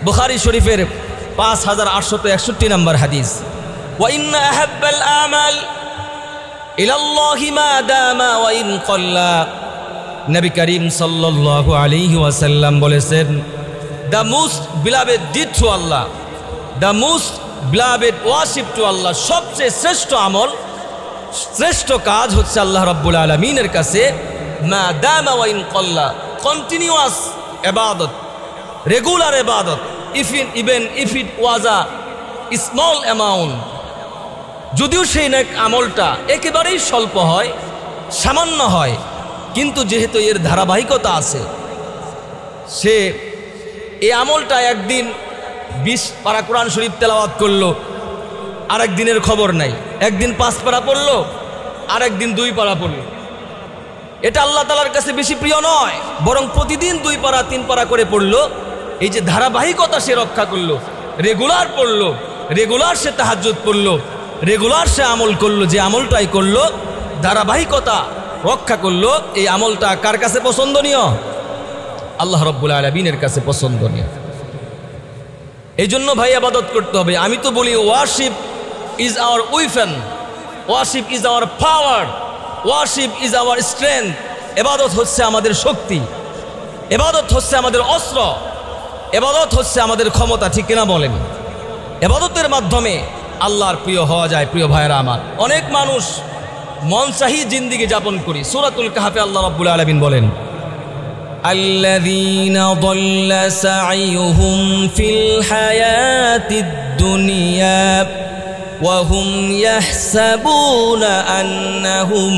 বুখারী শরীফের 5861 নম্বর হাদিস, ওয়া ইন্না আহাব্বাল আমাল ইলাল্লাহি মা দামা ওয়া ইন ক্বাল্লা। নবী করিম সাল্লাল্লাহু আলাইহি ওয়াসাল্লাম বলেছেন, the most beloved deed to Allah, the most beloved worship to Allah, সবচেয়ে শ্রেষ্ঠ আমল, শ্রেষ্ঠ কাজ হচ্ছে আল্লাহ রাব্বুল আলামিনের কাছে মা দামা ওয়া ইন ক্বাল্লা, কন্টিনিউয়াস ইবাদত, রেগুলার ইবাদত, even if it was a small amount, যদিও সেই নেক আমলটা একেবারেই স্বল্প হয়, সামান্য হয়, কিন্তু যেহেতু এর ধারাবাহিকতা আছে, সে এই আমলটা একদিন 20 পারা কোরআন শরীফ তেলাওয়াত করলো, আরেক দিনের খবর নাই, একদিন 5 পারা পড়লো, আরেক দিন 2 পারা পড়লো, এটা আল্লাহ তাআলার কাছে বেশি প্রিয় নয়, বরং প্রতিদিন 2 পারা 3 পারা করে পড়লো। এই যে ধারাবাহিকতা সে রক্ষা করলো, রেগুলার পড়লো, রেগুলার সে তাহাজ্জুদ পড়লো, রেগুলার সে আমল করলো, যে আমলটাই করলো ধারাবাহিকতা রক্ষা করলো, এই আমলটা কার কাছে পছন্দনীয়? আল্লাহ রাব্বুল আলামিনের কাছে পছন্দনীয়। এই জন্য ভাই ইবাদত করতে হবে। আমি তো বলি worship is our weapon, worship is our power, worship is our strength. ইবাদত হচ্ছে আমাদের শক্তি, ইবাদত হচ্ছে আমাদের অস্ত্র, ইবাদত হচ্ছে আমাদের ক্ষমতা, ঠিক কিনা বলেন? ইবাদতের মাধ্যমে আল্লাহর প্রিয় হওয়া যায়। প্রিয় ভাইরা আমার, অনেক মানুষ মনচাহি জিন্দেগি যাপন করি। সূরাতুল কাহফে আল্লাহ রাব্বুল আলামিন বলেন, আল্লাযীনা দাল্লা সা'য়ুহুম ফিল হায়াতিদ দুনিয়া ওয়া হুম ইয়াহসাবুনা আন্নাহুম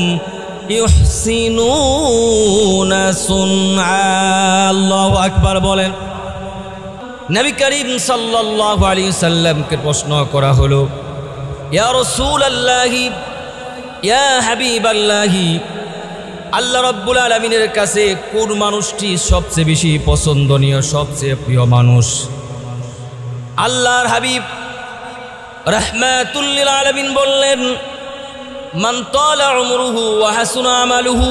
ইউহসিনুনা সুনআ। আল্লাহু আকবার বলেন। নবী করিম সাল্লাল্লাহু আলাইহি সাল্লামকে প্রশ্ন করা হলো, ইয়া রাসূলুল্লাহি, ইয়া হাবিবাল্লাহি, আল্লাহ রাব্বুল আলামিনের কাছে কোন মানুষটি সবচেয়ে বেশি পছন্দনীয়, সবচেয়ে প্রিয় মানুষ? আল্লাহর হাবিব রাহমাতুল লিল আলামিন বললেন, মান তালা উমরুহু ওয়া হাসুনা আমালুহু,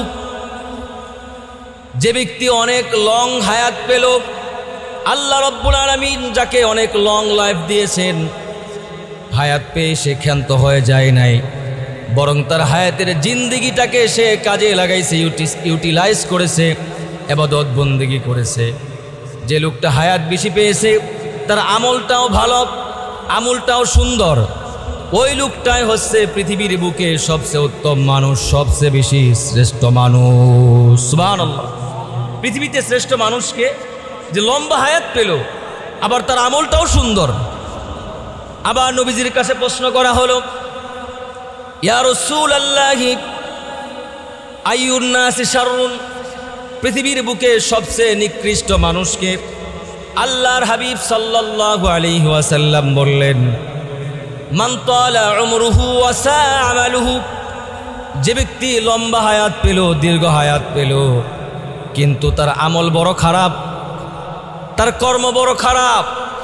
যে ব্যক্তি অনেক লং হায়াত পেল। আল্লাহ রাব্বুল আলামিন যাকে অনেক লং লাইফ দিয়েছেন, হায়াত পেয়ে সে ক্ষান্ত হয়ে যায় নাই, বরং তার হায়াতের জিন্দেগিটাকে সে কাজে লাগাইছে, ইউটিলাইজ করেছে, ইবাদত বন্দেগি করেছে। যে লোকটা হায়াত বেশি পেয়েছে, তার আমলটাও ভালো, আমলটাও সুন্দর, ওই লোকটাই হচ্ছে পৃথিবীর বুকে সবচেয়ে উত্তম মানুষ, সবচেয়ে বেশি শ্রেষ্ঠ মানুষ। সুবহানাল্লাহ। পৃথিবীতে শ্রেষ্ঠ মানুষকে যে লম্বা হায়াত পেল, আবার তার আমলটাও সুন্দর। আবার নবীজির কাছে প্রশ্ন করা হলো, ইয়া রাসূলুল্লাহি আইয়ুন নাসি শাররুন, পৃথিবীর বুকে সবচেয়ে নিকৃষ্ট মানুষকে? আল্লাহর হাবিব সাল্লাল্লাহু আলাইহি ওয়াসাল্লাম বললেন, মান তালা উমরুহু ওয়া সা আমালুহু, যে ব্যক্তি লম্বা হায়াত পেল, দীর্ঘ হায়াত পেল, কিন্তু তার আমল বড় খারাপ, তার কর্ম বড় খারাপ,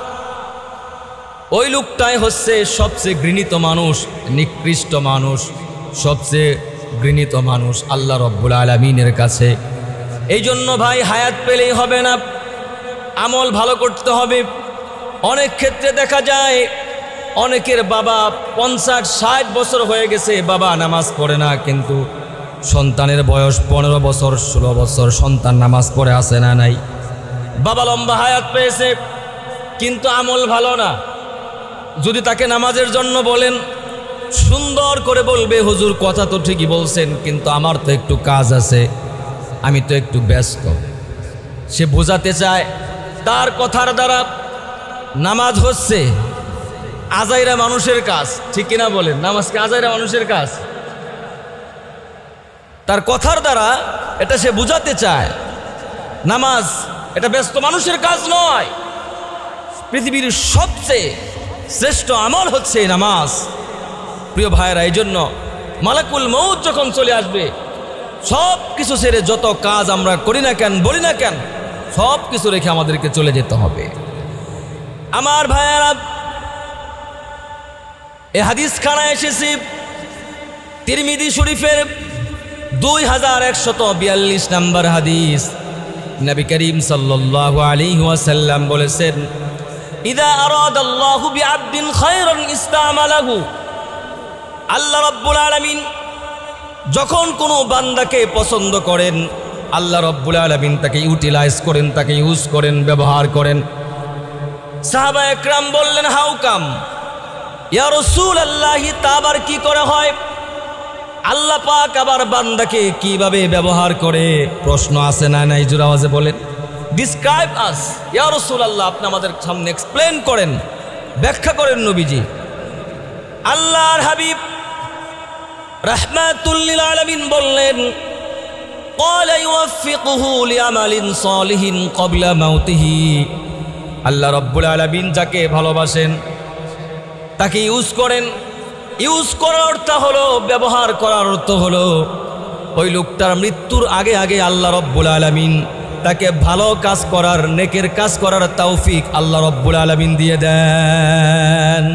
ওই লোকটাই হচ্ছে সবচেয়ে ঘৃণিত মানুষ, নিকৃষ্ট মানুষ, সবচেয়ে ঘৃণিত মানুষ আল্লাহ রাব্বুল আলামিনের কাছে। এই জন্য ভাই, হায়াত পেলেই হবে না, আমল ভালো করতে হবে। অনেক ক্ষেত্রে দেখা যায় অনেকের বাবা 50-60 বছর হয়ে গেছে, বাবা নামাজ পড়ে না, কিন্তু সন্তানের বয়স 15 বছর 16 বছর, সন্তান নামাজ পড়ে আছে না নাই? বাবা লম্বা হায়াত পেয়েছে, কিন্তু আমল ভালো না। যদি তাকে নামাজের জন্য বলেন, সুন্দর করে বলবে, হুজুর কথা তো ঠিকই বলছেন, কিন্তু আমার তো একটু কাজ আছে, আমি তো একটু ব্যস্ত। সে বোঝাতে চায় তার কথার দ্বারা নামাজ হচ্ছে আজাইরা মানুষের কাজ, ঠিক কিনা বলেন? নামাজকে আজাইরা মানুষের কাজ। তার কথার দ্বারা এটা সে বুঝাতে চায় নামাজ এটা ব্যস্ত মানুষের কাজ নয়। পৃথিবীর সবচেয়ে শ্রেষ্ঠ আমল হচ্ছে নামাজ। প্রিয় ভাইরা, এই জন্য মালাকুল মউত যখন চলে আসবে, সব কিছু ছেড়ে যত কাজ আমরা করি না কেন, বলি না কেন, সব কিছু রেখে আমাদেরকে চলে যেতে হবে। আমার ভাইয়েরা, এই হাদিস খানা এসেছি তিরমিজি শরীফের 2142 নম্বর হাদিস। নবী করিম সাল্লাল্লাহু আলাইহি ওয়াসাল্লাম বলেছেন, ইযা আরাদাল্লাহু বিআবদিন খায়রান ইস্তামালাহু। আল্লাহ রাব্বুল আলামিন যখন কোনো বান্দাকে পছন্দ করেন, আল্লাহ রাব্বুল আলামিন তাকে ইউটিলাইজ করেন, তাকে ইউজ করেন, ব্যবহার করেন। সাহাবা একরাম বললেন, হাউ কাম ইয়া রাসূলুল্লাহ, তা আবার কি করে হয়? আল্লাহ পাক আবার বান্দাকে কিভাবে ব্যবহার করে? প্রশ্ন আছে না নাই? জোরে আওয়াজে বলেন, ডিসক্রাইব আস ইয়া রাসূলুল্লাহ, আপনি আমাদের সামনে এক্সপ্লেন করেন, ব্যাখ্যা করেন নবীজি। আল্লাহর হাবিব রাহমাতুল লিল আলামিন বললেন, ক্বালা ইউফিকুহু লিআমালিন সালিহিন ক্বাবলা মাউতিহি। আল্লাহ রাব্বুল আলামিন যাকে ভালোবাসেন তাকে ইউজ করেন। ইউজ করার অর্থ হলো, ব্যবহার করার অর্থ হলো, ওই লোকটার মৃত্যুর আগে আগে আল্লাহ রাব্বুল আলামিন তাকে ভালো কাজ করার, নেকের কাজ করার তৌফিক আল্লাহ রাব্বুল আলামিন দিয়ে দেন।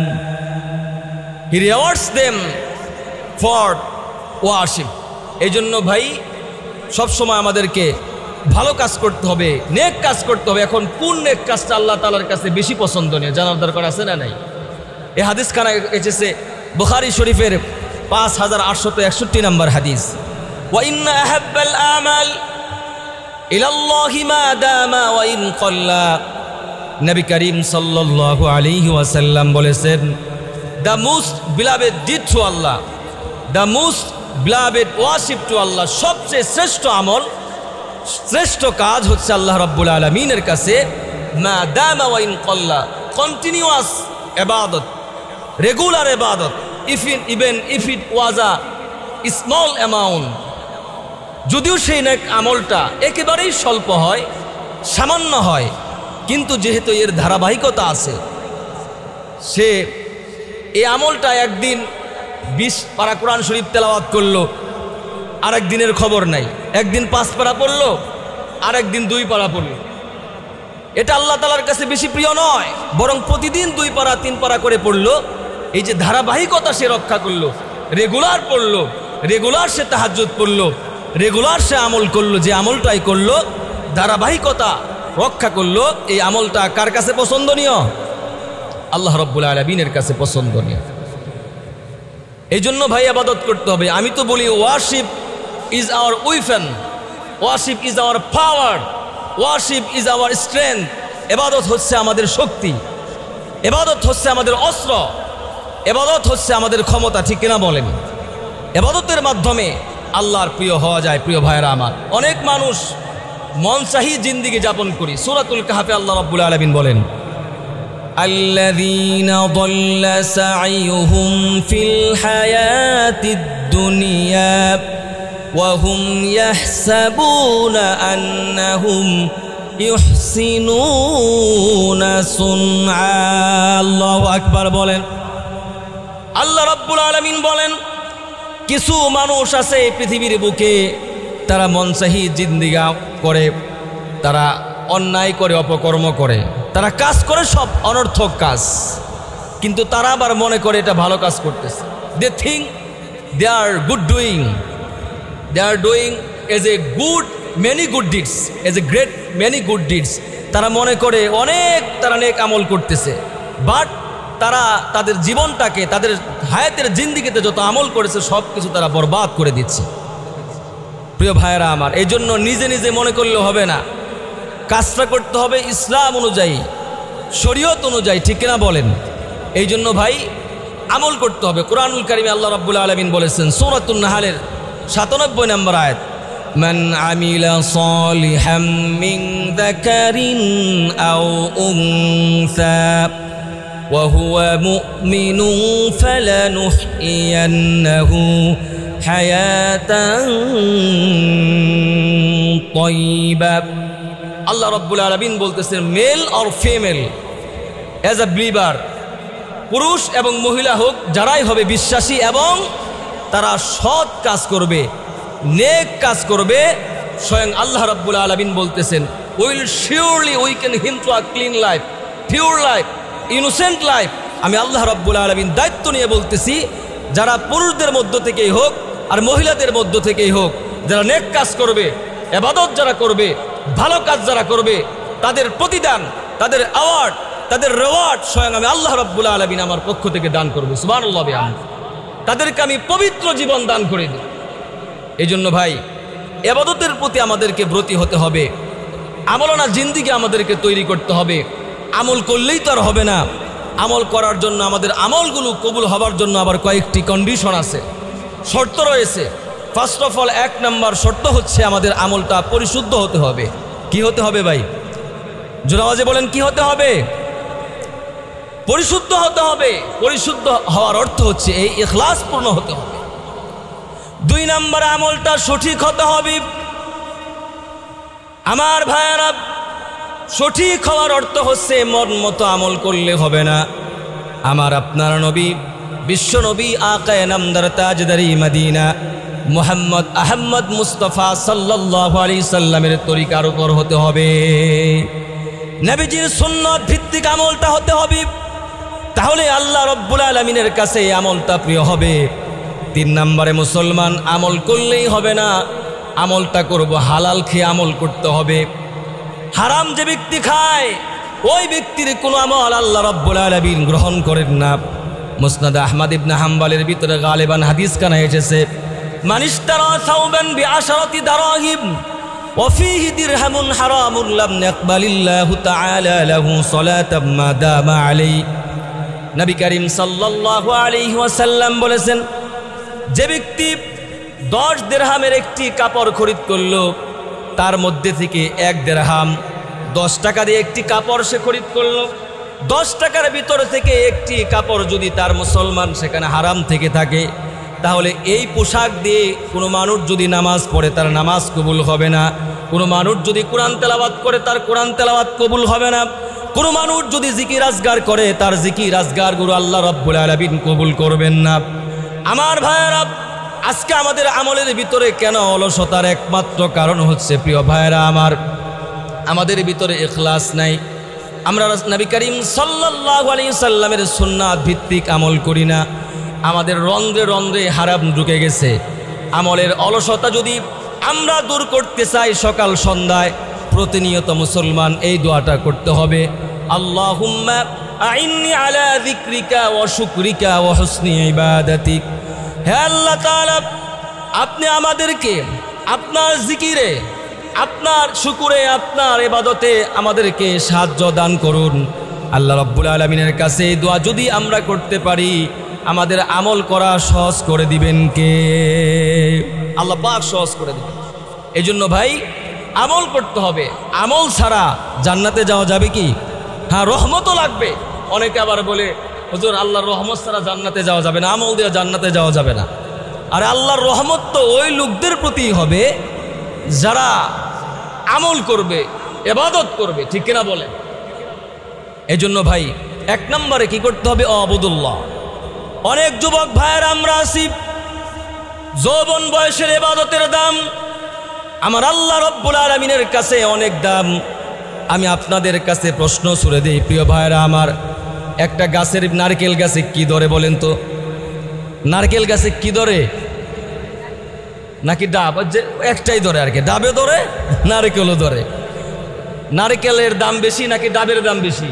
He rewards them for worship. এই জন্য ভাই সবসময় আমাদেরকে ভালো কাজ করতে হবে, নেক কাজ করতে হবে। এখন কোন নেক কাজটা আল্লাহ তাআলার কাছে বেশি পছন্দনীয় জানার দরকার আছে না নাই? এই হাদিস খানা এসেছে বুখারী শরীফের 5861 নম্বর হাদিস। ওয়া ইন্না আহাব্বাল আমাল ইলাল্লাহি মা দামা ওয়া ইন ক্বাল্লা। নবী করিম সাল্লাল্লাহু আলাইহি ওয়াসাল্লাম বলেছেন, the most beloved deed to Allah, the most beloved worship to Allah, সবচেয়ে শ্রেষ্ঠ আমল, শ্রেষ্ঠ কাজ হচ্ছে আল্লাহ রাব্বুল আলামিনের কাছে মা দামা ওয়া ইন ক্বাল্লা, কন্টিনিউয়াস ইবাদত, রেগুলার ইবাদত, even if it was a small amount. যদিও সেই নেক আমলটা একেবারেই স্বল্প হয়, সামান্য হয়, কিন্তু যেহেতু এর ধারাবাহিকতা আছে, সে এই আমলটা একদিন 20 পারা কোরআন শরীফ তেলাওয়াত করলো, আরেক দিনের খবর নাই। একদিন 5 পারা পড়লো, আরেক দিন 2 পারা পড়লো। এটা আল্লাহ তাআলার কাছে বেশি প্রিয় নয়, বরং প্রতিদিন 2 পারা 3 পারা করে পড়লো। এই যে ধারাবাহিকতা সে রক্ষা করলো, রেগুলার পড়লো, রেগুলার সে তাহাজ্জুদ পড়লো, রেগুলার সে আমল করলো, যে আমলটাই করলো ধারাবাহিকতা রক্ষা করলো, এই আমলটা কার কাছে পছন্দনীয়? আল্লাহ রাব্বুল আলামিনের কাছে পছন্দনীয়। এই জন্য ভাই ইবাদত করতে হবে। আমি তো বলি worship is our weapon, worship is our power, worship is our strength. ইবাদত হচ্ছে আমাদের শক্তি, ইবাদত হচ্ছে আমাদের অস্ত্র, ইবাদত হচ্ছে আমাদের ক্ষমতা। ঠিক কিনা বলেন? ইবাদতের মাধ্যমে আল্লাহর প্রিয় হওয়া যায়। প্রিয় ভাইরা আমার, অনেক মানুষ মনচাহি জিন্দেগি যাপন করি। সূরাতুল কাহফে আল্লাহ রাব্বুল আলামিন বলেন, আল্লাযীনা যাল্লা সা'য়ুহুম ফিল হায়াতিদ দুনিয়া ওয়া হুম ইয়াহসাবুনা আন্নাহুম ইউহসিনুনা সুনআ। আল্লাহু আকবার বলেন। আল্লাহ রাব্বুল আলামিন বলেন, কিছু মানুষ আছে এই পৃথিবীর বুকে, তারা মনচাহি জিন্দেগি করে, তারা অন্যায় করে, অপকর্ম করে, তারা কাজ করে সব অনর্থক কাজ, কিন্তু তারা আবার মনে করে এটা ভালো কাজ করতেছে। They think they are good doing, they are doing as a good many good deeds, as a great many good deeds. তারা মনে করে অনেক তারা নেক আমল করতেছে, বাট তারা তাদের জীবনটাকে, তাদের হায়াতের জিন্দেগিতে যত আমল করেছে সব কিছু তারা বরবাদ করে দিচ্ছে। প্রিয় ভাইয়েরা আমার, এই জন্য নিজে নিজে মনে করলে হবে না, কাজটা করতে হবে ইসলাম অনুযায়ী, শরীয়ত অনুযায়ী। ঠিক কিনা বলেন? এই জন্য ভাই আমল করতে হবে। কোরআনুল কারীমে আল্লাহ রাব্বুল আলামিন বলেছেন সূরাতুন নাহলের 97 নম্বর আয়াত, মান আমিলা সালিহাম মিন যাকারিন আও উনসা ওয়া হুয়া মুমিনুন ফালানুহইয়ান্নাহু হায়াতান তাইয়্যিবা। আল্লাহ রাব্বুল আলামিন বলতেছেন, male or female as a believer, পুরুষ এবং মহিলা হোক, যারাই হবে বিশ্বাসী এবং তারা সৎ কাজ করবে, নেক কাজ করবে, স্বয়ং আল্লাহ রাব্বুল আলামিন বলতেছেন, will surely weaken him to a clean life, pure life, innocent life. আমি আল্লাহ রাব্বুল আলামিন দায়িত্ব নিয়ে বলতেছি, যারা পুরুষদের মধ্য থেকেই হোক আর মহিলাদের মধ্য থেকেই হোক, যারা নেক কাজ করবে, ইবাদত যারা করবে, ভালো কাজ যারা করবে, তাদের প্রতিদান, তাদের অ্যাওয়ার্ড তাদের রেওয়ার্ড স্বয়ং আমি আল্লাহ রাব্বুল আলামিন আমার পক্ষ থেকে দান করব, সুবহানাল্লাহ বিহামদিহি। তাদেরকে আমি পবিত্র জীবন দান করে দেব। এই জন্য ভাই, ইবাদতের প্রতি আমাদেরকে ব্রতী হতে হবে। আমলনা জিন্দিগি আমাদেরকে তৈরি করতে হবে। আমল করলেই তো আর হবে না। আমল করার জন্য আমাদের আমলগুলো কবুল হবার জন্য আবার কয়েকটি কন্ডিশন আছে, শর্ত রয়েছে। ফার্স্ট অফ অল, 1 নম্বর শর্ত হচ্ছে আমাদের আমলটা পরিশুদ্ধ হতে হবে। কি হতে হবে ভাই? জোরে আওয়াজে বলেন, কি হতে হবে? পরিশুদ্ধ হতে হবে। পরিশুদ্ধ হওয়ার অর্থ হচ্ছে এই ইখলাসপূর্ণ হতে হবে। 2 নম্বর, আমলটা সঠিক হতে হবে। আমার ভাইয়েরা, সঠিক হওয়ার অর্থ হচ্ছে মন মতো আমল করলে হবে না। আমার আপনার নবী, বিশ্ব নবী, আকায়ে নামদার, তাজদারি মদিনা, মুহাম্মদ আহমদ মুস্তাফা সাল্লাল্লাহু আলাইহি সাল্লামের তরিকার উপর হতে হবে। নবীজির সুন্নাত ভিত্তিক আমলটা হতে হবে। তাহলে আল্লাহ রাব্বুল আলামিনের কাছে এই আমলটা প্রিয় হবে। 3 নম্বরে, মুসলমান আমল করলেই হবে না, আমলটা করব হালাল খেয়ে আমল করতে হবে। হারাম যে ব্যক্তি খায় ওই ব্যক্তির কোনো আমল আল্লাহ রাব্বুল আলামিন গ্রহণ করেন না। মুসনাদ আহমদ ইবনে হাম্বলের ভিতরে গালিবান হাদিস কানা এসেছে, মান ইশতারা সাওবান বিআশরাতি দারাহিম ওয়া ফীহি দিরহামুন হারামুন লাম ইয়াকবালিল্লাহু তাআলা লাহু সালাতাম মা দামা আলাইহি। নবী করিম সাল্লাল্লাহু আলাইহি ওয়াসাল্লাম বলেছেন, যে ব্যক্তি 10 দিরহামের একটি কাপড় খরিদ করলো, তার মধ্যে থেকে 1 দিরহাম 10 টাকা দিয়ে একটি কাপড় সে খরিদ করলো, 10 টাকার ভিতর থেকে একটি কাপড় যদি তার মুসলমান সেখানে হারাম থেকে থাকে, তাহলে এই পোশাক দিয়ে কোনো মানুষ যদি নামাজ পড়ে তার নামাজ কবুল হবে না। কোনো মানুষ যদি কোরআন তেলাওয়াত করে তার কোরআন তেলাওয়াত কবুল হবে না। কোনো মানুষ যদি জিকির আজগার করে তার জিকির আজগার গুরু আল্লাহ রাব্বুল আলামিন কবুল করবেন না। আমার ভাইয়েরা, আজকে আমাদের আমলের ভিতরে কেন অলসতার একমাত্র কারণ হচ্ছে, প্রিয় ভাইয়েরা আমার, আমাদের ভিতরে ইখলাস নাই। আমরা নবী করিম সাল্লাল্লাহু আলাইহি সাল্লামের সুন্নাত ভিত্তিক আমল করি না। আমাদের রন্ধ্রে রন্ধ্রে হারাম ঢুকে গেছে। আমলের অলসতা যদি আমরা দূর করতে চাই, সকাল সন্ধ্যায় প্রতিনিয়ত মুসলমান এই দোয়াটা করতে হবে, আল্লাহুম্মা আইন্নি আলা যিকরিকা ওয়া শুকরিকা ওয়া হুসনি ইবাদাতিক। হে আল্লাহ তাআলা, আপনি আমাদেরকে আপনার জিকিরে, আপনার শুকুরে, আপনার ইবাদতে আমাদেরকে সাহায্য দান করুন। আল্লাহ রাব্বুল আলামিনের কাছে এই দোয়া যদি আমরা করতে পারি, আমাদের আমল করা সহজ করে দিবেন কে? আল্লাহ পাক সহজ করে দিবেন। এই জন্য ভাই, আমল করতে হবে। আমল ছাড়া জান্নাতে যাওয়া যাবে কি? হ্যাঁ, রহমতও লাগবে। অনেকে আবার বলে, হুজুর আল্লাহর রহমত ছাড়া জান্নাতে যাওয়া যাবে না, আমল দিয়ে জান্নাতে যাওয়া যাবে না। আরে আল্লাহর রহমত তো ওই লোকদের প্রতি হবে যারা আমল করবে, ইবাদত করবে, ঠিক কিনা বলে? এই জন্য ভাই, 1 নম্বরে কি করতে হবে? আবুদুল্লাহ। অনেক যুবক ভাইয়ের আমরা আছি, যৌবন বয়সের ইবাদতের দাম আমার আল্লাহ রাব্বুল আলামিনের কাছে অনেক দাম। আমি আপনাদের কাছে প্রশ্ন ছুড়ে দিই, প্রিয় ভাইয়েরা আমার, একটা গাছের, নারকেল গাছে কি ধরে বলেন তো? নারকেল গাছে কি ধরে? নাকি ডাব? যে একটাই ধরে আর কি, ডাবে ধরে, নারকেলও ধরে। নারকেলের দাম বেশি নাকি ডাবের দাম বেশি?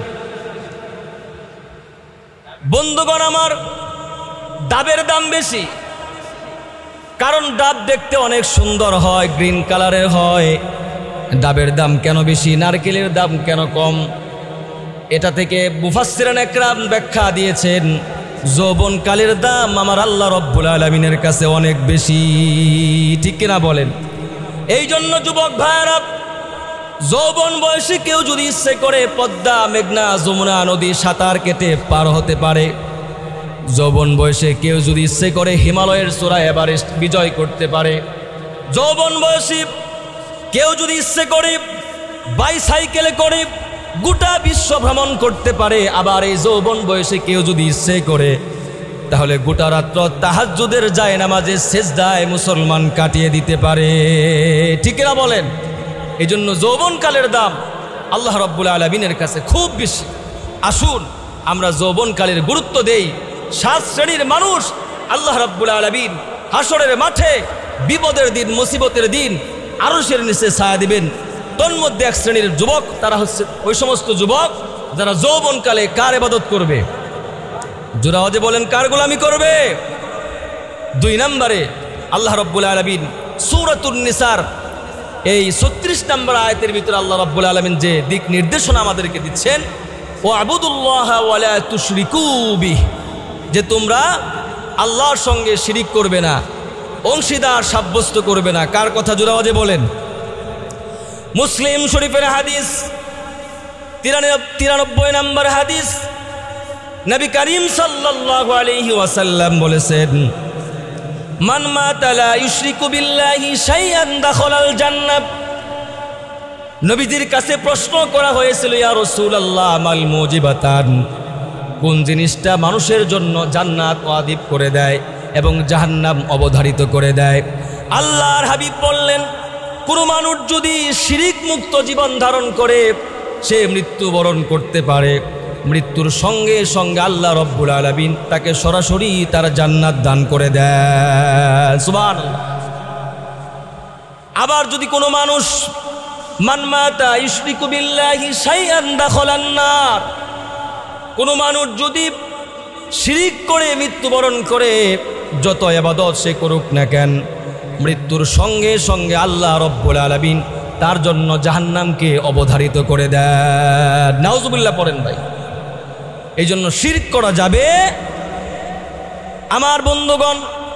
বন্ধুগণ আমার, ডাবের দাম বেশি। কারণ ডাব দেখতে অনেক সুন্দর হয়, গ্রিন কালারের হয়। ডাবের দাম কেন বেশি, নারকেলের দাম কেন কম? এটা থেকে মুফাসসিরিন একরাম ব্যাখ্যা দিয়েছেন, যৌবনকালের দাম আমার আল্লাহ রাব্বুল আলামিনের কাছে অনেক বেশি, ঠিক কিনা বলেন? এই জন্য যুবক ভাইয়েরা, যৌবন বয়সে কেউ যদি ইচ্ছে করে পদ্মা, মেঘনা, যমুনা নদী সাঁতার কেটে পার হতে পারে। যৌবন বয়সে কেউ যদি ইচ্ছে করে হিমালয়ের চূড়া এভারেস্ট বিজয় করতে পারে। যৌবন বয়সী কেউ যদি ইচ্ছে করে বাইসাইকেলে করে গোটা বিশ্ব ভ্রমণ করতে পারে। আবার এই যৌবন বয়সে কেউ যদি ইচ্ছে করে তাহলে গোটা রাত্র তাহাজ্জুদের জায়নামাজে সেজদায় মুসলমান কাটিয়ে দিতে পারে, ঠিক না বলেন? এই জন্য যৌবনকালের দাম আল্লাহ রাব্বুল আলামিনের কাছে খুব বেশি। আসুন আমরা যৌবনকালের গুরুত্ব দেই। 7 শ্রেণীর মানুষ আল্লাহ রাব্বুল আলামিন হাসরের মাঠে বিপদের দিন, মুসিবতের দিন আরশের নিচে ছায়া দিবেন। তন্মধ্যে 1 শ্রেণীর যুবক, তারা হচ্ছে ওই সমস্ত যুবক যারা যৌবনকালে কার ইবাদত করবে? জোরে আওয়াজে বলেন, কার গোলামি করবে? 2 নম্বরে আল্লাহ রাব্বুল আলামিন সূরাতুন নিসার এই 36 নম্বর আয়াতের ভিতরে আল্লাহ রাব্বুল আলামিন যে দিক নির্দেশনা আমাদেরকে দিচ্ছেন, ওয়াবুদুল্লাহ ওয়ালা তুশরিকু বিহি, যে তোমরা আল্লাহর সঙ্গে শিরিক করবে না, অংশীদার সাব্যস্ত করবে না। কার কথা? জোরে আওয়াজে বলেন। মুসলিম শরীফের হাদিস 93 নম্বর হাদিস, নবী করিম সাল্লাল্লাহু আলাইহি ওয়াসাল্লাম বলেছেন, মান মাতা লা ইউশরিকু বিল্লাহি শাইআন দাখালাল জান্নাহ। নবীজির কাছে প্রশ্ন করা হয়েছিল, ইয়া রাসূলুল্লাহ মাল মুজিবাতান, কোন জিনিসটা মানুষের জন্য জান্নাত ওয়াজিব করে দেয় এবং জাহান্নাম অবধারিত করে দেয়? আল্লাহর হাবিব বললেন, কোনো মানুষ যদি শিরিক মুক্ত জীবন ধারণ করে সে মৃত্যুবরণ করতে পারে, মৃত্যুর সঙ্গে সঙ্গে আল্লাহ রব্বুল আলামিন তাকে সরাসরি তার জান্নাত দান করে দেয়। সুবহানাল্লাহ। আবার যদি কোনো মানুষ মান মাতা ইউশরিকু বিল্লাহি শাইআন দাখালান নার, কোনো মানুষ যদি শিরিক করে মৃত্যুবরণ করে, যত ইবাদত সে করুক না কেন, মৃত্যুর সঙ্গে সঙ্গে আল্লাহ রব্বুল আলামিন তার জন্য জাহান্নামকে অবধারিত করে দেন। নাউজুবিল্লাহ পড়েন ভাই। এই জন্য শিরক করা যাবে। আমার বন্ধুগণ,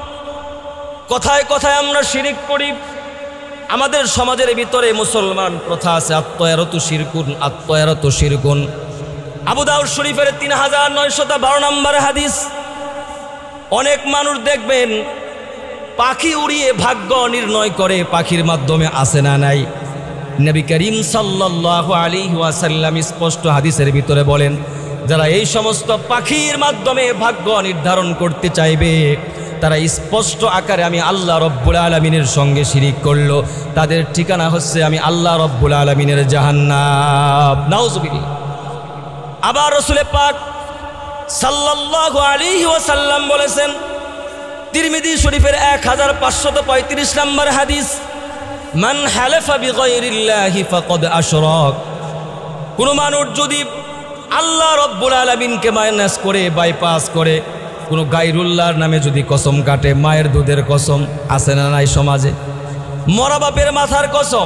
কথায় কথায় আমরা শিরক করি। আমাদের সমাজের ভিতরে মুসলমান প্রথা আছে, আত্ময়ারতু শিরকুন, আত্ময়ারতু শিরকুন। আবু দাউদ শরীফের 3912 নম্বর হাদিস। অনেক মানুষ দেখবেন পাখি উড়িয়ে ভাগ্য নির্ণয় করে, পাখির মাধ্যমে আসে না নাই। নবী করিম সাল্লাল্লাহু আলাইহি ওয়াসাল্লাম স্পষ্ট হাদিসের ভিতরে বলেন, যারা এই সমস্ত পাখির মাধ্যমে ভাগ্য নির্ধারণ করতে চাইবে, তারা স্পষ্ট আকারে আমি আল্লাহ রব্বুল আলামিনের সঙ্গে শিরিক করলো, তাদের ঠিকানা হচ্ছে আমি আল্লাহ রব্বুল আলামিনের জাহান্নাম। নাউজুবিল্লাহ। আবার রাসূল পাক সাল্লাল্লাহু আলাইহি ওয়াসাল্লাম বলেছেন, তিরমিজি শরীফের 1535 নম্বর হাদিস, মান হালাফা বিগাইরিল্লাহি ফাকাদ আশরাক। কোন মানুষ যদি আল্লাহ রব্বুল আলামিনকে মাইনাস করে, বাইপাস করে, কোনো গায়রুল্লাহর নামে যদি কসম কাটে, মায়ের দুধের কসম আছে না নাই সমাজে, মরা বাপের মাথার কসম,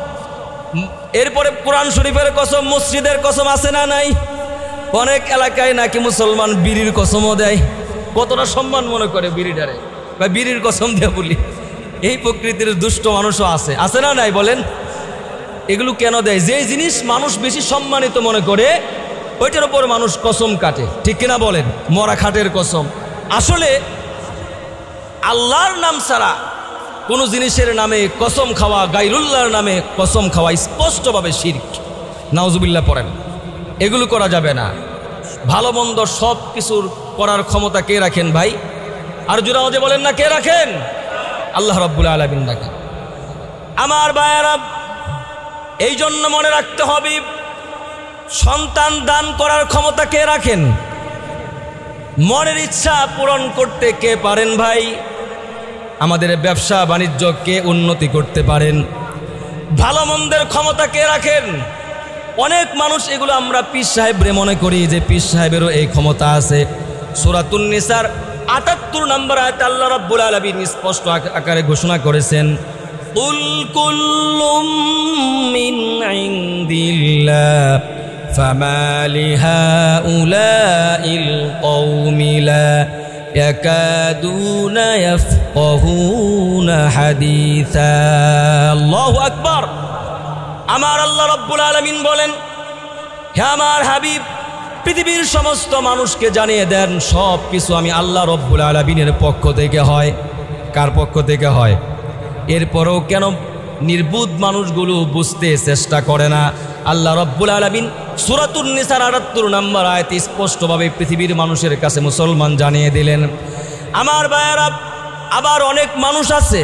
এরপরে কোরআন শরীফের কসম, মসজিদের কসম আছে না নাই? অনেক এলাকায় নাকি মুসলমান বিড়ির কসমও দেয়। কতটা সম্মান মনে করে বিড়িটারে, বা বিড়ির কসম দিয়ে বলি। এই প্রকৃতির দুষ্ট মানুষও আছে, আছে না নাই বলেন? এগুলো কেন দেয়? যে জিনিস মানুষ বেশি সম্মানিত মনে করে ওইটার উপর মানুষ কসম কাটে, ঠিক কিনা বলেন? মরা খাটের কসম। আসলে আল্লাহর নাম ছাড়া কোনো জিনিসের নামে কসম খাওয়া, গায়রুল্লাহর নামে কসম খাওয়া স্পষ্টভাবে শিরক। নাউজুবিল্লাহ পড়েন। এগুলো করা যাবে না। ভালো মন্দ সব কিছুর করার ক্ষমতা কে রাখেন ভাই? আর জোরে আওয়াজে বলেন না, কে রাখেন? আল্লাহ রাব্বুল আলামিন রাখেন। আমার ভাইয়েরা, এই জন্য মনে রাখতে হবে, সন্তান দান করার ক্ষমতা কে রাখেন? মনের ইচ্ছা পূরণ করতে কে পারেন ভাই? আমাদের ব্যবসা বাণিজ্য কে উন্নতি করতে পারেন? ভালো মন্দের ক্ষমতা কে রাখেন? অনেক মানুষ এগুলো আমরা পীর সাহেবরে মনে করি যে পীর সাহেবেরও এই ক্ষমতা আছে। সূরাতুন নিসার ৭৮ নম্বর আয়াতে আল্লাহ রাব্বুল আলামিন স্পষ্ট আকারে ঘোষণা করেছেন, কুল কুল্লুম মিন ইনদিল্লাহ ফামা লিহাউলাইল কওমি লা ইয়াকাদুনা ইয়াফকাহুনা হাদিসা। আল্লাহু আকবার। আমার আল্লাহ রাব্বুল আলামিন বলেন, হে আমার হাবিব, পৃথিবীর সমস্ত মানুষকে জানিয়ে দেন সব কিছু আমি আল্লাহ রাব্বুল আলামিনের পক্ষ থেকে হয়। কার পক্ষ থেকে হয়? এরপরেও কেন নির্বুধ মানুষগুলো বুঝতে চেষ্টা করে না? আল্লাহ রাব্বুল আলামিন সূরাতুন নিসার ৭৮ নম্বর আয়াতে স্পষ্টভাবে পৃথিবীর মানুষের কাছে মুসলমান জানিয়ে দিলেন। আমার ভাইয়েরা, আবার অনেক মানুষ আছে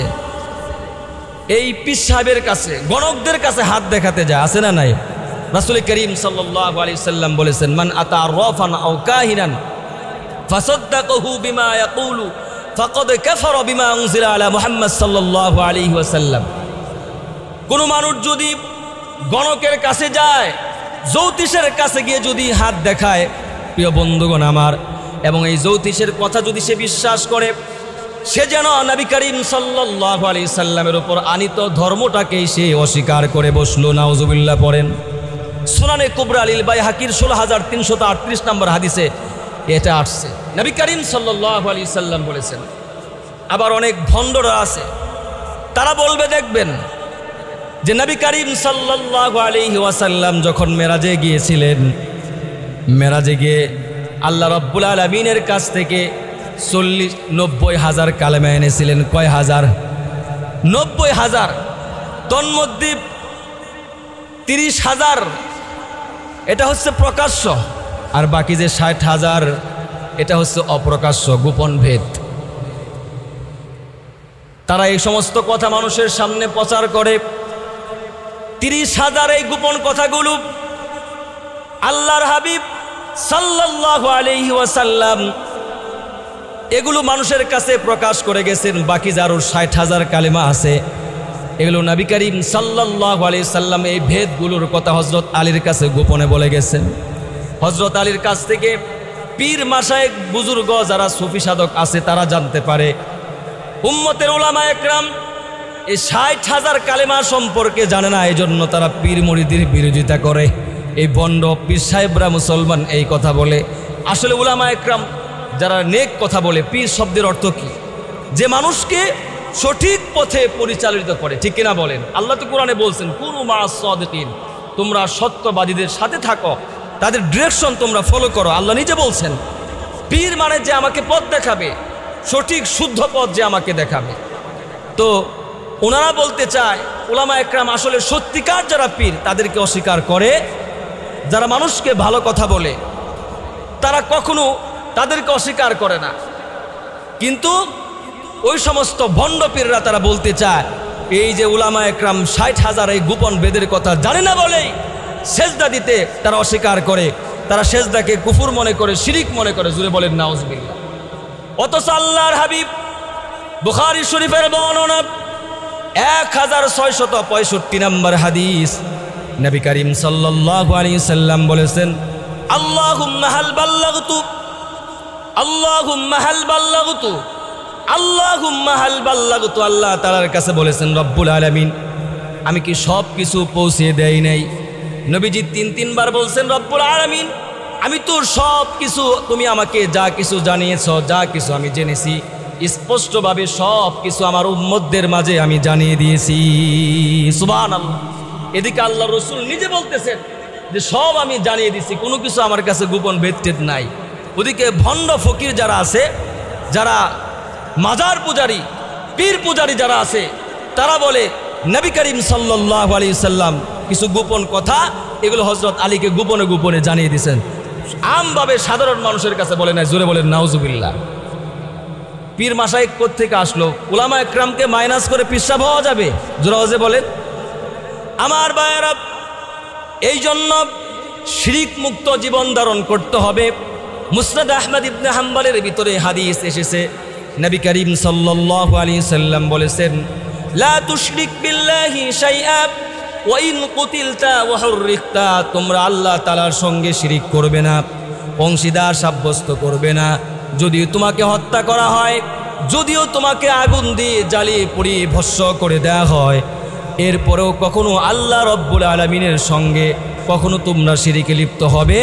এই পীর সাহেবের কাছে, গণকদের কাছে হাত দেখাতে যায়, আছে না নাই? রাসূল করিম সাল্লাল্লাহু আলাইহি সাল্লাম বলেছেন, মান আতা আররাফান আও কাহিনান ফাসাদ্দাকাহু বিমা ইয়াকুলু ফাকাদ কাফারা বিমা উনজিলা আলা মুহাম্মদ সাল্লাল্লাহু আলাইহি ওয়াসাল্লাম। কোন মানুষ যদি গণকের কাছে যায়, জ্যোতিষের কাছে গিয়ে যদি হাত দেখায় প্রিয় বন্ধুগণ আমার, এবং এই জ্যোতিষের কথা যদি সে বিশ্বাস করে, সে যেন নবী করিম সাল্লাল্লাহু আলাইহি সাল্লামের উপর আনিত ধর্মটাকেই সে অস্বীকার করে বসলো। নাউজুবিল্লাহ পড়েন। সুনানে কুবরা লিল বাইহাকির 16338 নম্বর হাদিসে এটা আসছে। নবী করিম সাল্লাল্লাহু আলাইহি সাল্লাম বলেছেন। আবার অনেক ভণ্ডরা আছে, তারা বলবে দেখবেন যে নবী করিম সাল্লাল্লাহু আলাইহি ওয়াসাল্লাম যখন মেরাজে গিয়েছিলেন, মেরাজে গিয়ে আল্লাহ রাব্বুল আলামিনের কাছ থেকে 90,000 কালেমা এনেছিলেন। কয় হাজার? 90,000। তন্মধ্যে 30,000 এটা হচ্ছে প্রকাশ্য, আর বাকি যে 60,000 এটা হচ্ছে অপ্রকাশ্য, গোপন ভেদ। তারা এই সমস্ত কথা মানুষের সামনে প্রচার করে। 30,000 এই গোপন কথাগুলো আল্লাহর হাবিব সাল্লাল্লাহু আলাইহি ওয়াসাল্লাম এগুলো মানুষের কাছে প্রকাশ করে গেছেন। বাকি যার 60,000 কালেমা আছে, এগুলো নবী করিম সাল্লাল্লাহু আলাইহি সাল্লাম এই ভেদগুলোর কথা হযরত আলীর কাছে গোপনে বলে গেছেন। হযরত আলীর কাছ থেকে পীর মাশায়েখ বুজুর্গ যারা সুফি সাধক আছে তারা জানতে পারে। উম্মতের উলামা একরাম এই 60,000 কালেমা সম্পর্কে জানে না, এই জন্য তারা পীর মুরিদের বিরোধিতা করে। এই বন্ড পীর সাহেবরা মুসলমান এই কথা বলে। আসলে উলামা একরাম যারা নেক কথা বলে, পীর শব্দের অর্থ কি? যে মানুষকে সঠিক পথে পরিচালিত করে, ঠিক কিনা বলেন? আল্লাহ তো কোরআনে বলছেন কুনু মা'আস সাদিকিন, তোমরা সত্যবাদীদের সাথে থাকো, তাদের ডিরেকশন তোমরা ফলো করো। আল্লাহ নিজে বলছেন পীর মানে যে আমাকে পথ দেখাবে, সঠিক শুদ্ধ পথ যে আমাকে দেখাবে। তো ওনারা বলতে চায় উলামা একরাম আসলে সত্যিকার যারা পীর তাদেরকে অস্বীকার করে। যারা মানুষকে ভালো কথা বলে তারা কখনো তাদেরকে অস্বীকার করে না, কিন্তু ওই সমস্ত ভণ্ড পীররা তারা বলতে চায় এই যে উলামা একরাম 60,000 এই গোপন বেদের কথা জানে না বলেই সেজদা দিতে তারা অস্বীকার করে। তারা সেজদাকে কুফর মনে করে, শিরিক মনে করে। জুড়ে বলেন নাউজুবিল্লাহ। অথচ আল্লাহর হাবিব বুখারী শরীফের বর্ণনা 1665 নম্বর হাদিস, নবী করিম সাল্লাল্লাহু আলাইহি সাল্লাম বলেছেন আল্লাহুম্মা হাল বাল্লাগতু, আল্লাহুম্মা হাল বাল্লাগতু, আল্লাহুম্মা হাল বাল্লাগতু। আল্লাহ তাআলার কাছে বলেছেন রব্বুল আলামিন আমি কি সব কিছু পৌঁছে দেই নাই? নবীজি 3বার বলছেন রব্বুল আলামিন আমি তোর সব কিছু, তুমি আমাকে যা কিছু জানিয়েছ, যা কিছু আমি জেনেছি স্পষ্টভাবে সব কিছু আমার উম্মতদের মাঝে আমি জানিয়ে দিয়েছি। সুবহানাল্লাহ। এদিকে আল্লাহ রসুল নিজে বলতেছেন যে সব আমি জানিয়ে দিছি, কোনো কিছু আমার কাছে গোপন ভেদ নাই। ওদিকে ভণ্ড ফকির যারা আছে, যারা মাজার পূজারী, পীর পূজারী যারা আছে, তারা বলে নবী করিম সাল্লাল্লাহু আলাইহি সাল্লাম কিছু গোপন কথা এগুলো হযরত আলীকে গোপনে গোপনে জানিয়ে দিয়েছেন, আমভাবে সাধারণ মানুষের কাছে বলে নাই। জোরে বলেন নাউজুবিল্লাহ। পীর মাশায়েখ কোত্থেকে আসলো? উলামা একরামকে মাইনাস করে পীর সাহেব হওয়া যাবে? জোরে বলেন। আমার ভাইয়েরা, এই জন্য শিরিক মুক্ত জীবন ধারণ করতে হবে। মুসনাদ আহমদ ইবনে হাম্বলের ভিতরে হাদিস এসেছে, নবী করিম সাল্লাল্লাহু আলাইহি সাল্লাম বলেছেন লা তুশরিক বিল্লাহি শাইআ ওয়া ইন কুতিলতা ওয়া হুররিকতা, তোমরা আল্লাহ তাআলার সঙ্গে শিরিক করবে না, অংশীদার সাব্যস্ত করবে না। যদিও তোমাকে হত্যা করা হয়, যদিও তোমাকে আগুন দিয়ে জ্বালিয়ে পুড়িয়ে ভস্ম করে দেওয়া হয়, এরপরেও কখনো আল্লাহ রব্বুল আলামিনের সঙ্গে কখনো তোমরা শিরিকে লিপ্ত হবে।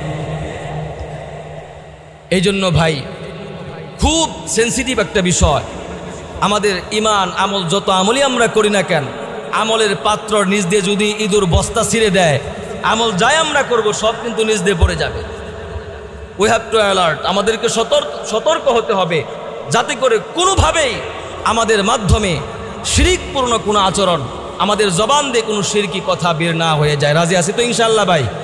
এই জন্য ভাই খুব সেন্সিটিভ একটা বিষয়। আমাদের ইমান আমল যত আমলই আমরা করি না কেন, আমলের পাত্র নিজ দিয়ে যদি ইঁদুর বস্তা ছিঁড়ে দেয়, আমল যাই আমরা করব সব কিন্তু নিজ দিয়ে পড়ে যাবে। We have to alert. আমাদেরকে সতর্ক হতে হবে যাতে করে কোনোভাবেই আমাদের মাধ্যমে শিরিকপূর্ণ কোনো আচরণ, আমাদের জবান দিয়ে কোনো শিরকি কথা বের না হয়ে যায়। রাজি আছি তো ইনশাআল্লাহ ভাই?